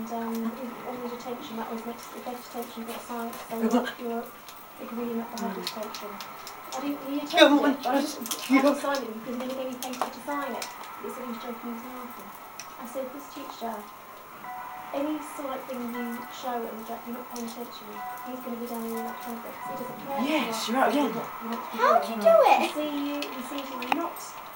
and on the detention, that was next to the detention, got signed, so you're agreeing at the head of detention. He attempted it, but I just hadn't signed it because he never gave me paper to sign it. He said he was joking, he was laughing. I said, this teacher, any sort of thing you show him that you're not paying attention, he's going to be down in that traffic. He doesn't care. Yes, you're right again. How do you do it? He sees you not